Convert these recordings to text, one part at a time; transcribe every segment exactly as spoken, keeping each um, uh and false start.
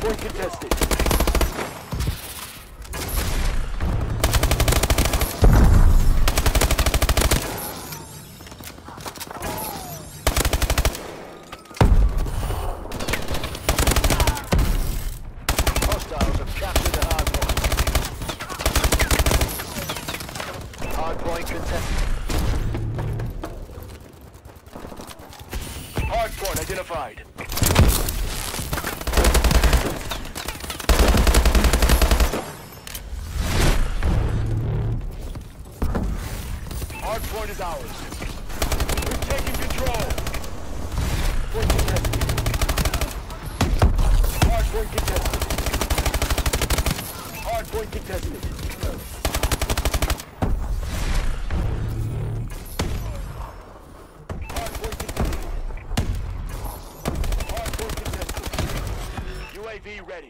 Hardpoint contested. Hostiles have captured the hardpoint. Hardpoint contested. Hardpoint identified. Hardpoint is ours. We've taken control. Point contested. Hardpoint contested. Hardpoint contested. Hardpoint contested. Hardpoint contested. U A V ready.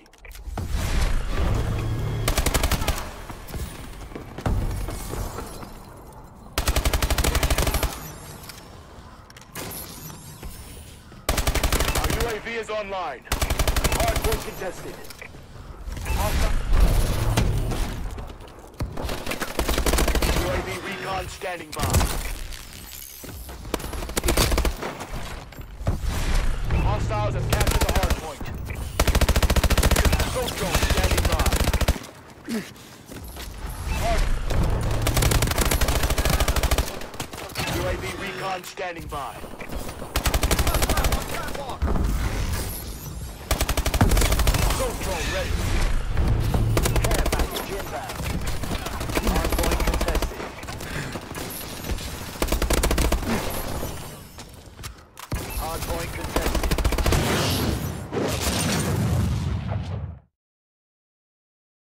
U A V is online. Hardpoint contested. Hostile. U A V recon standing by. Hostiles have captured the hardpoint. Assault drone standing by. Hard. U A V recon standing by. Assault drone ready. Care package inbound. Hardpoint contested. Hardpoint contested.